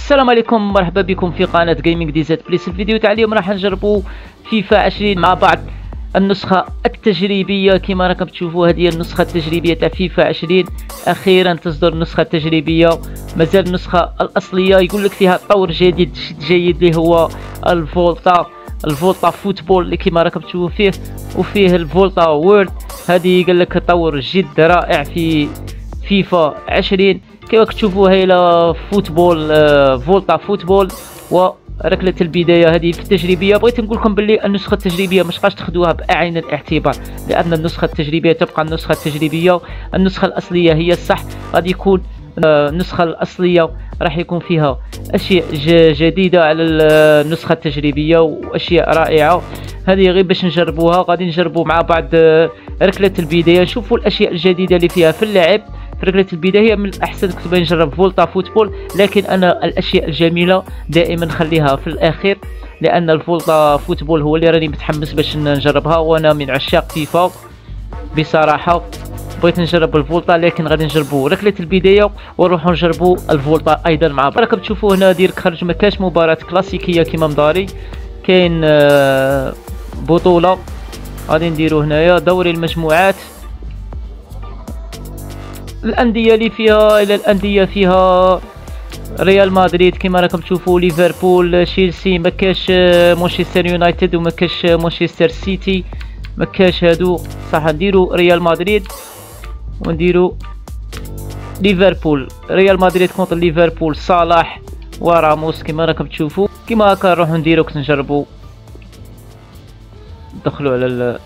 السلام عليكم، مرحبا بكم في قناة جيمنج دي زد بليس. الفيديو تاع اليوم راح نجربوا فيفا 20 مع بعض. النسخة التجريبية كما راكم تشوفوا، هذه النسخة التجريبية تاع فيفا 20. اخيرا تصدر النسخة التجريبية، مازال النسخة الاصلية يقول لك فيها تطور جديد اللي هو الفولتا فوتبول اللي كما راكم تشوفوا فيه، وفيه الفولتا وورد. هذه قال لك تطور جد رائع في فيفا 20. كيف تشوفوا هاي فوتبول فولتا فوتبول وركلة البداية هذه في التجريبية. بغيت نقول لكم باللي النسخة التجريبية مش قاش تاخذوها بعين الاعتبار، لأن النسخة التجريبية تبقى النسخة التجريبية. النسخة الأصلية هي الصح، غادي يكون النسخة الأصلية راح يكون فيها أشياء جديدة على النسخة التجريبية وأشياء رائعة. هذه غير باش نجربوها، غادي نجربوا مع بعض ركلة البداية، نشوفوا الأشياء الجديدة اللي فيها في اللعب. في ركلة البداية من الأحسن كنت نجرب فولتا فوتبول، لكن أنا الأشياء الجميلة دائما نخليها في الأخير، لأن الفولتا فوتبول هو اللي راني متحمس باش نجربها، وأنا من عشاق فيفا بصراحة. بغيت نجرب الفولتا، لكن غادي نجربوا ركلة البداية ونروحوا نجربوا الفولتا أيضا مع بعض. راكم تشوفوا هنا ديرك خرج ما كاش مباراة كلاسيكية كيما مداري، كاين بطولة غادي نديرو هنايا دوري المجموعات. الأندية اللي فيها إلى الأندية فيها ريال مدريد كما راكم تشوفوا، ليفربول، تشيلسي، مكاش مانشستر يونايتد ومكاش مانشستر سيتي، مكاش هادو صح. نديرو ريال مدريد ونديرو ليفربول. ريال مدريد كونتر ليفربول، صلاح وراموس كما راكم تشوفوا. كما هكا نروحو نديرو كنت نجربو ندخلو على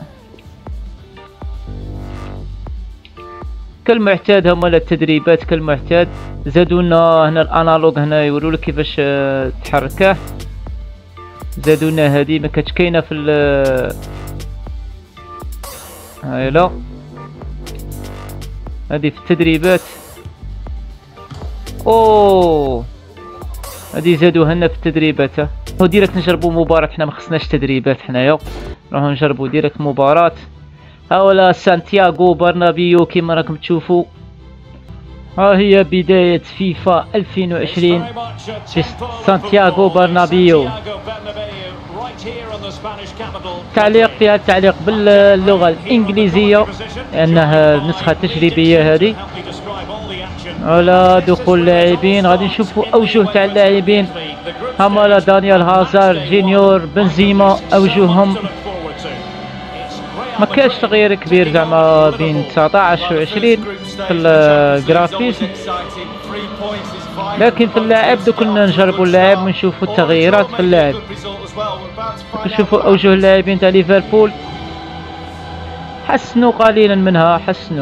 كالمعتاد. هما التدريبات كالمعتاد. زادوا لنا هنا الانالوج، هنا يوروا لك كيفاش تحركه. زادوا لنا هذه ما كانتش كاينه في هايلا، هذه في التدريبات. اوه هذه زادوها لنا في التدريبات. هو ديريكت نجربوا مباراة، حنا ما خصناش تدريبات حنايا، نروحو نجربوا ديريكت مباراة. هاولا سانتياغو برنابيو كما راكم تشوفوا. ها هي بداية فيفا 2020 في سانتياغو برنابيو. تعليق فيها تعليق باللغة الإنجليزية لأنها نسخة تجريبية هذه. على دخول اللاعبين غادي نشوفوا أوجه تاع اللاعبين. هما دانيال هازار، جينيور، بنزيما، أوجههم ما كاش تغيير كبير زعما بين 19 و 20 في الجرافيزم، لكن في اللعب دوك كنا نجربوا اللعب ونشوفوا التغييرات في اللعب. نشوفوا اوجه اللاعبين تاع ليفربول، حسنوا قليلا منها، حسنوا.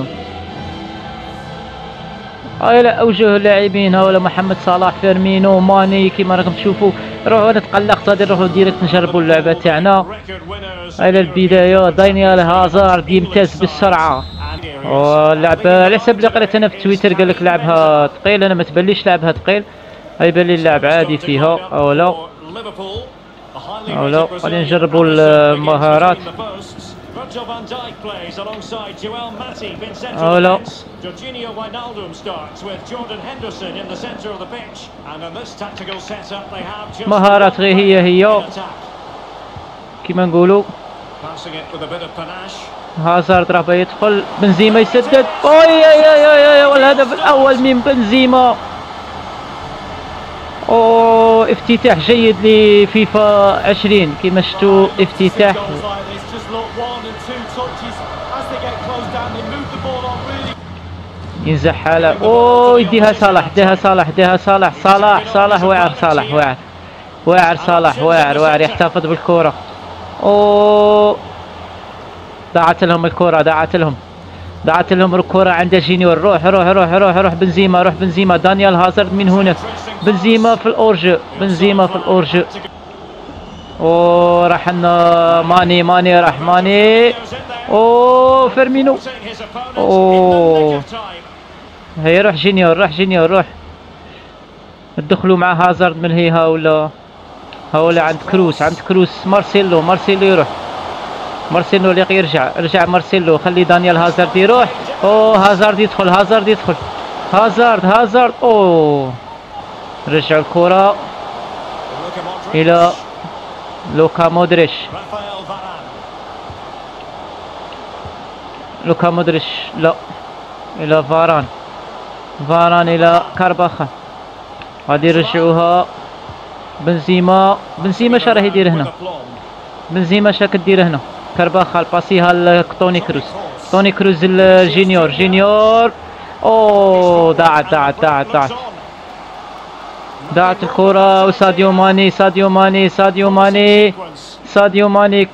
هايلا اوجه اللاعبين، هاولا محمد صلاح، فيرمينو، ماني كيما راكم تشوفوا. روحوا انا تقلقت، غادي نروحوا ديريكت نجربوا اللعبه تاعنا. هايلا البدايه، دانيال هازارد يمتاز بالسرعه. واللعبه على حسب اللي قريت انا في تويتر قال لك لعبها ثقيل، انا ما تبانليش لعبها ثقيل، يبان لي اللعب عادي فيها. اولا غادي نجربوا المهارات. اولا مهارات غير هي كيما نقولوا. هازارد راه باغي يدخل، بنزيما يسدد. اوي والهدف الاول من بنزيما. اوه افتتاح جيد لفيفا 20 كيما شفتوا، افتتاح ينزح حاله. اوه يديها صلاح، ديها صلاح واعر، واعر يحتفظ بالكرة. اوه ضاعت لهم الكرة، ضاعت لهم الكرة عند جينيور. روح بنزيما، دانيال هازارد من هناك، بنزيما في الأورج. اوه راح لنا ماني راح ماني. اوه فيرمينو. اوه هيا روح جينيور. ندخلوا مع هازارد من هي. هاولا عند كروس، مارسيلو يروح، مارسيلو اللي يرجع مارسيلو، خلي دانيال هازارد يروح. اوه هازارد يدخل، هازارد اوه رجعوا الكرة الى لوكا مودريتش. لوكا مودريتش لا، الى فاران. فاران الى كارباخال. غادي يرجعوها بنزيما. بنزيما شراه يدير هنا؟ بنزيما شا كدير هنا؟ كارباخال باسيها لتوني كروز. توني كروز الجينيور. جينيور اوه ضاعت ضاعت ضاعت ضاعت ضاعت الكرة. وساديو ماني. ساديو ماني. ساديو ماني. ساديو ماني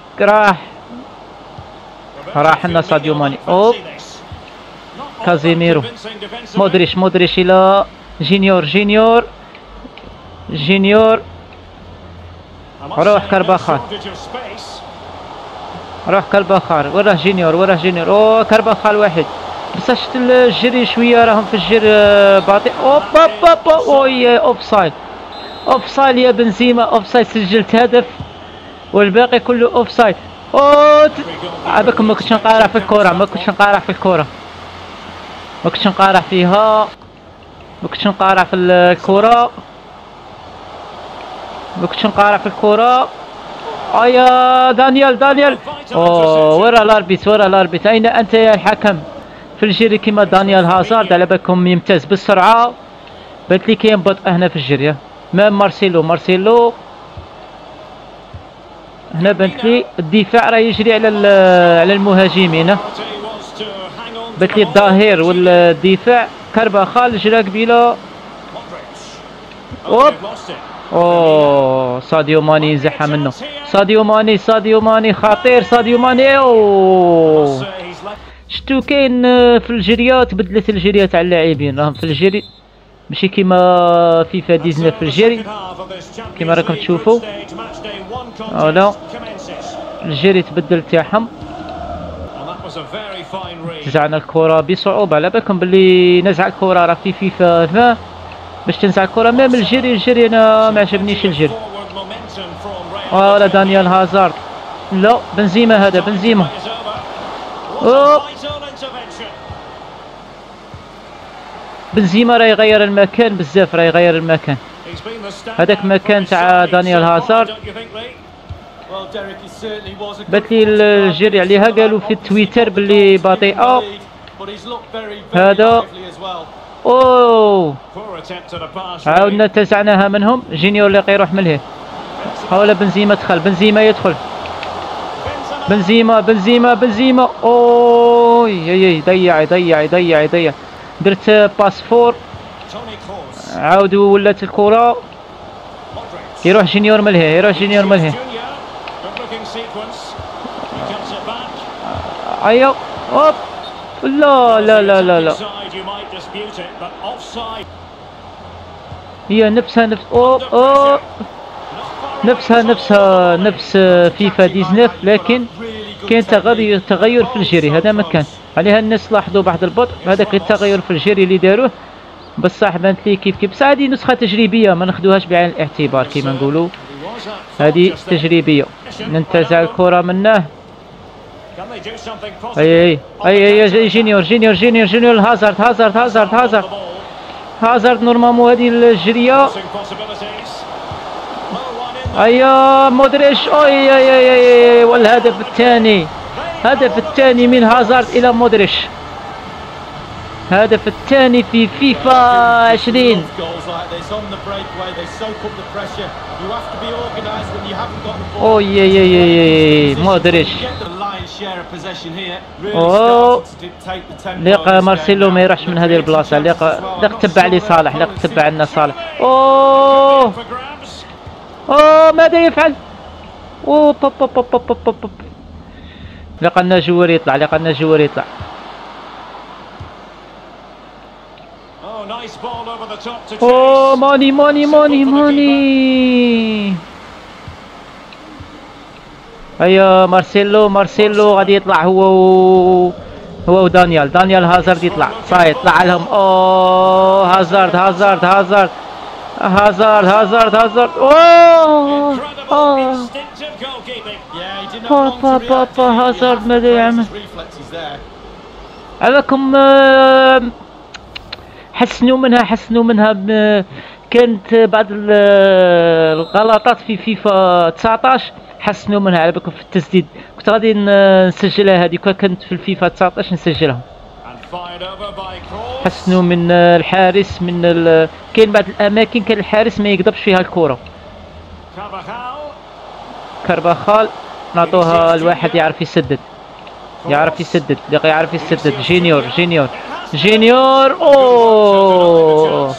راح لنا ساديو ماني. اوب كازيميرو. مودريتش. مودريتش الى جينيور. جينيور. جينيور. روح كارباخال. روح كارباخال. وراه جينيور. وراه جينيور. اوه كارباخال واحد. بس شفت الجري شويه راهم في الجر باطئ. اوب اوب اوب اوي اوف سايد. اوف سايد يا بنزيما. اوف سايد. سجلت هدف والباقي كله اوف سايد. عباك ما كنتش نقارع في الكره. ما كنتش نقارع في الكره. ما كنتش نقارع فيها. ما كنتش نقارع في الكره. ما كنتش نقارع في الكره. يا دانيال. دانيال اوه ورا لاربيت. ورا لاربيت. اين انت يا الحكم في الجري كيما دانيال هازارد؟ على بالكم يمتاز بالسرعه. بانت لي كاين بطء هنا في الجري. مام مارسيلو. مارسيلو هنا بانت لي الدفاع راه يجري على المهاجمين. بانت لي الظهير والدفاع. كارباخال جرى قبيله. اوب اوه ساديو ماني ينزحها منه. ساديو ماني. ساديو ماني خطير. ساديو ماني اوه شتو كاين في الجريات. بدلت الجريات على اللاعبين. راهم في الجري ماشي كيما فيفا 19 في الجري كيما راكم تشوفوا. لا الجري تبدل تاعهم. نزعنا الكرة بصعوبة. على بالكم باللي نزع الكرة راه في فيفا 20 باش تنزع الكرة. ميم الجري انا ما عجبنيش الجري. ولا دانيال هازارد. لا بنزيما. هذا بنزيما. بنزيما راه يغير المكان بزاف. راه يغير المكان. هذاك مكان تاع دانيال هازارد. بات لي الجري عليها قالوا في تويتر باللي بطيئة. هذا اوه عاودنا تزعناها منهم. جينيور اللي يروح من لهيه. حاول بنزيما دخل. بنزيما يدخل. بنزيما. بنزيما. بنزيما اوه يي ضيع ضيع ضيع ضيع. درت باسفور. عاودوا ولات الكرة. يروح جينيور من لهيه. يروح جينيور من لهيه. ايوا اوب. لا لا لا لا لا هي نفسها نفس اوب نفسها نفس فيفا 19 لكن كاين تغير في الجري. هذا ما كان عليها الناس لاحظوا بعض البطء. هذاك التغير في الجري اللي داروه بصح بانت لي كيف بصح هذه نسخه تجريبيه ما ناخذوهاش بعين الاعتبار كيما نقولوا. هذه تجريبيه. ننتزع الكره منه. اي جينيور. جينيور. جينيور. جينيور. هازارد. هازارد. هازارد. هازارد. هازارد نورمالمون هذه الجريه. ايا مودريتش. اي والهدف الثاني. هدف الثاني من هازارد الى مودريتش. هدف الثاني في فيفا 20. اوه مودريتش. اوه لقى مارسيلو ما يروحش من هذه البلاصه. لقى تبع لي صالح. لقى تبع لنا صالح. اوه ماذا يفعل؟ اوه لقى لنا جوار يطلع. لقى لنا جوار يطلع. اوه ماني. ماني. ماني. ماني. هيا مارسيلو. مارسيلو غادي يطلع هو ودانيال. دانيال هازارد يطلع. صايد طلع لهم. اوه هازارد. هازارد. هازارد. هازارد. هازارد. هازارد. اوه بابا هازارد ماذا يعمل؟ عليكم حسنوا منها. كانت بعض الغلطات في فيفا 19 حسنوا منها على بالكم في التسديد. كنت غادي نسجلها هذيك، كانت في الفيفا 19 نسجلها. حسنوا من الحارس، من كاين بعض الاماكن كان الحارس ما يقدرش فيها الكره. كارفاخال نعطوها لواحد يعرف يسدد، يعرف يسدد، اللي يعرف يسدد. جينيور جينيور جينيور. اوه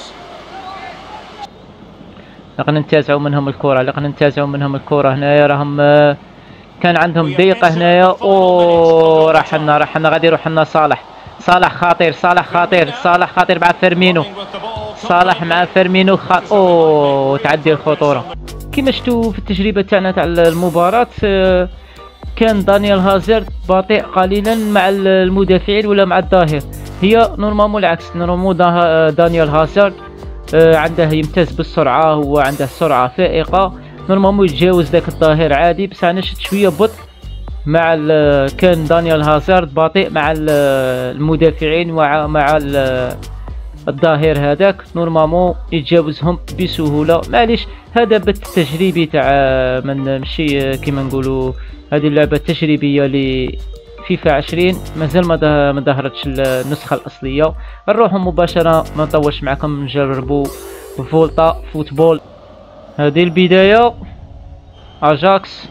لقنا ننتزعوا منهم الكره، لقنا ننتزعوا منهم الكره. هنايا راهم كان عندهم ضيقه هنايا. اوه راح لنا غادي يروح لنا صالح. صالح خطير، صالح خطير، صالح خطير مع فيرمينو. صالح مع فيرمينو اوه تعدي الخطوره. كما شفتوا في التجربه تاعنا تاع المباراه، كان دانيال هازارد بطيء قليلا مع المدافعين ولا مع الظاهر. هي نورمالمون العكس، نورمالمون دانيال هازارد عنده يمتاز بالسرعه، هو عنده سرعه فائقه، نورمالمون يتجاوز ذاك الظاهر عادي. بس انا شفت شويه بطء مع كان دانيال هازارد بطيء مع المدافعين ومع الظاهر هذاك، نورمالمون يتجاوزهم بسهوله. معليش هذا بث تجريبي تاع من ماشي كيما نقولوا هذه اللعبه التجريبيه ل فيفا 20، مازال ما ظهرتش النسخه الاصليه. نروحوا مباشره ما نطولش معكم، نجربوا فولتا فوتبول. هذه البدايه اجاكس،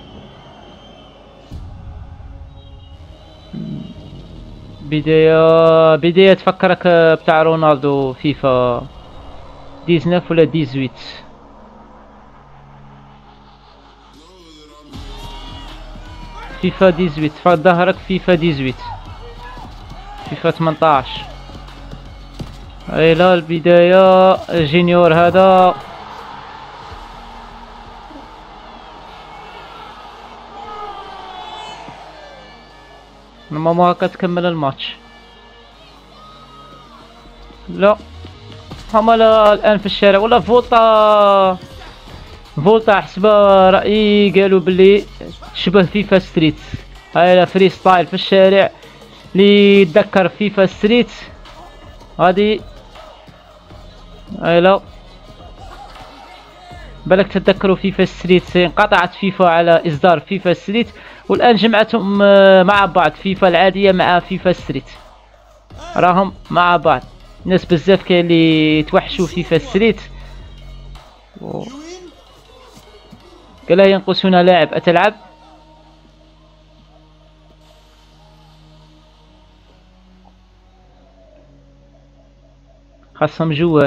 بداية تفكرك بتاع رونالدو فيفا 19 ولا 18. فيفا 18 ظهرك فيفا 18 فيفا 18. اي لا البداية جينيور هذا نورمالمون هاكا تكمل الماتش. لا هما الان في الشارع ولا فولتا حسب رأيي قالوا بلي تشبه فيفا ستريت. هاي فري ستايل في الشارع اللي يتذكر فيفا ستريت غادي. هاي لا بالك تتذكروا فيفا ستريت، انقطعت فيفا على اصدار فيفا ستريت والان جمعتهم مع بعض، فيفا العاديه مع فيفا ستريت راهم مع بعض. ناس بزاف كاين اللي توحشوا فيفا ستريت. قال ينقصنا لاعب، اتلعب؟ خاصهم جوار.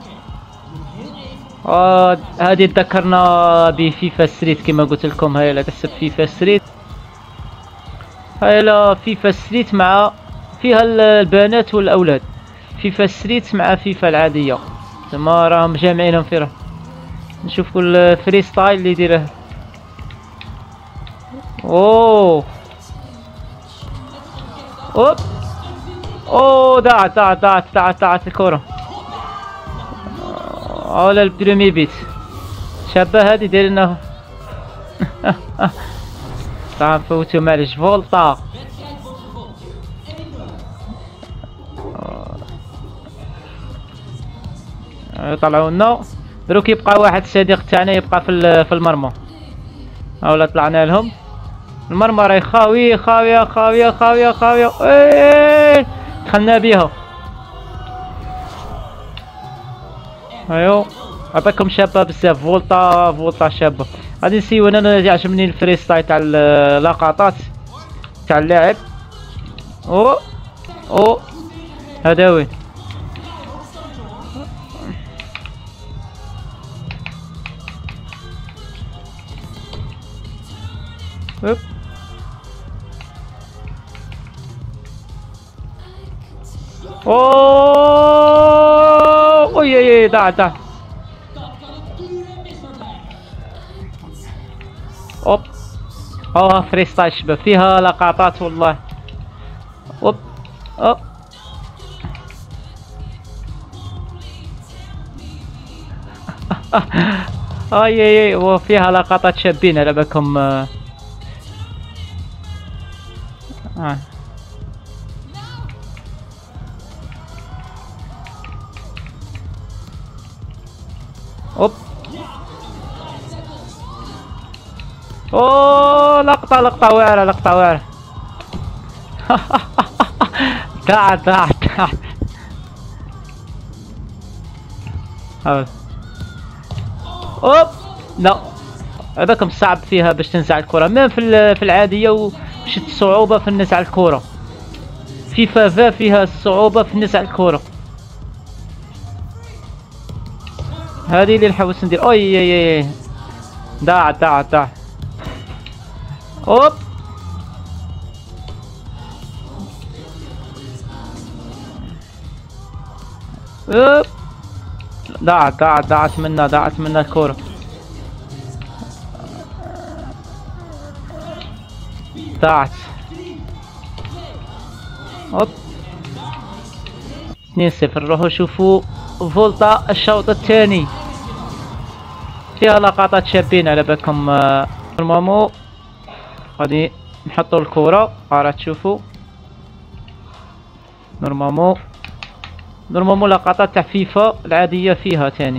هذه تذكرنا بفيفا ستريت كما قلت لكم. هاي لا تحسب فيفا ستريت، هاي لا فيفا ستريت مع فيها البنات والاولاد. فيفا ستريت مع فيفا العاديه تما راهم جامعينهم فيها. نشوف كل فري ستايل اللي يديره. اوه اوب اوه ضاعت الكره. ولا البريمي بيت شابه هادي داير لنا. طبعا فوتو معليش. فولتا طلعوا لنا دروك. يبقى واحد صديق تاعنا يبقى في المرمى. اولا طلعنا لهم. المرمى راهي خاويه. ايه دخلنا بيها. ايوا عطاكم شابه بزاف. فولتا شابه. غادي نسيو. انا يعجبني الفري ستايل تاع اللقطات تاع اللاعب. او هذا وين؟ هوب اوه وي ضاع. اوب فري ستايل شباب فيها لقطات والله. اوب اي وفيها لقطات شابين على بالكم. اوب. اوه لقطة واعرة، لقطة واعرة. ضاعت. اوب. لا هذاك مصعب فيها باش تنزع الكرة، ميم في العادية وشت صعوبة في نزع الكرة. فيفا فيها صعوبة في نزع الكرة. هذه اللي نحوس ندير. اوي ضاعت. اوب. اوب. ضاعت منا الكرة. ضاعت. اوب. 2-0. نروحو نشوفو فولتا الشوط الثاني. فيها لقطات شابين على بالكم. نورمالمون غادي نحطو الكرة، راه تشوفو نورمالمون لقطات تاع فيفا العادية فيها تاني.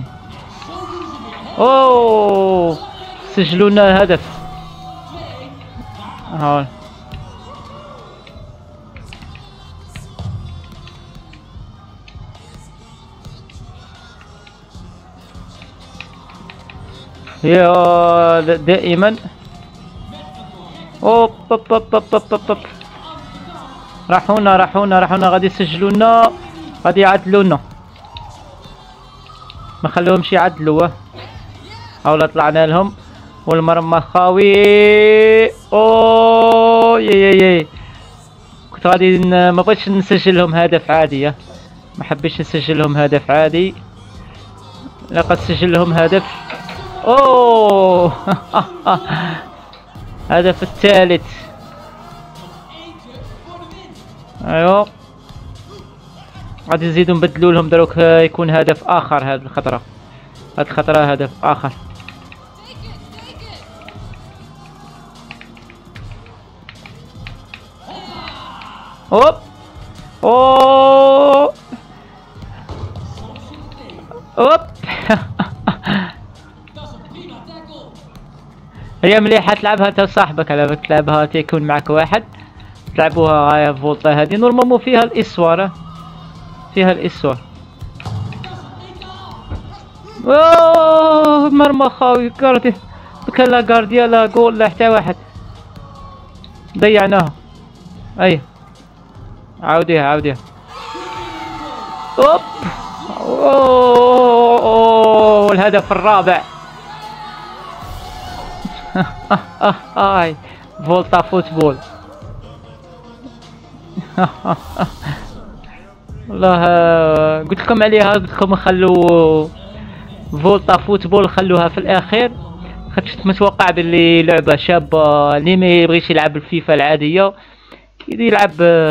اوه سجلوا لنا الهدف. ها يا دائما. اوب راحونا غادي يسجلوا لنا، غادي يعدلوا لنا، ما خلوهمش يعدلوا. هاولا طلعنا لهم والمرمى خاوي. اوه يي كنت غادي ما بغيتش نسجل لهم هدف عادي، ما حبيتش نسجل لهم هدف عادي، لقد سجل لهم هدف. اوه هدف الثالث. ايوا غادي نزيدو نبدلو لهم دروك يكون هدف اخر. هاد الخطره هدف اخر. اوب. اوب. هي مليحة تلعبها انت وصاحبك، على بالك تلعبها تيكون معك واحد تلعبوها. هاي فولتا هادي نورمالمون فيها الاسوار، اوه مرمى خاوي. كاردي كان لا غارديا لا جول لا حتى واحد، ضيعناها. اي عاوديها. اوب. اوه الهدف الرابع. هاي فولتا فوتبول. والله قلت لكم عليها، قلت لكم خلوا فولتا فوتبول خلوها في الاخير، كنت متوقع باللي لعبه شابه اللي ما يبغيش يلعب الفيفا العاديه يلعب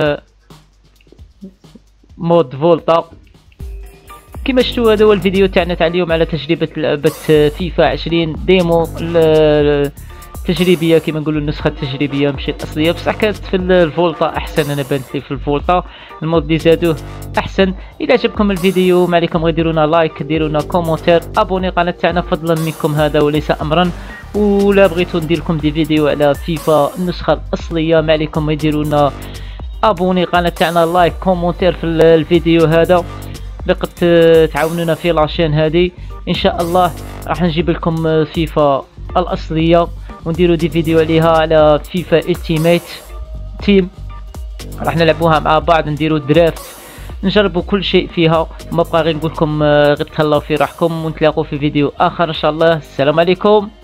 مود فولتا. كما شفتوا هذا هو الفيديو تاعنا تاع اليوم على تجربه لعبه فيفا 20 ديمو التجريبيه، كما نقولوا النسخه التجريبيه ماشي الاصليه، بصح كانت في الفولتا احسن. انا بانت لي في الفولتا المود اللي زادوه احسن. الى عجبكم الفيديو ما عليكم غير ديروا لنا لايك، ديروا لنا كومونتير، ابوني القناه تاعنا فضلا منكم، هذا وليس امرا. ولا بغيتو ندير لكم دي فيديو على فيفا النسخه الاصليه ما عليكم غير ديروا لنا ابوني القناه تاعنا، لايك، كومونتير في الفيديو هذا. لقد تعاونونا في لاشين هذه ان شاء الله راح نجيب لكم فيفا الاصليه ونديروا دي فيديو عليها على فيفا التيميت تيم، راح نلعبوها مع بعض، نديروا درافت، نجربوا كل شيء فيها. ما بقى غير نقول لكم غير تهلاو في راحكم، ونتلاقوا في فيديو اخر ان شاء الله. السلام عليكم.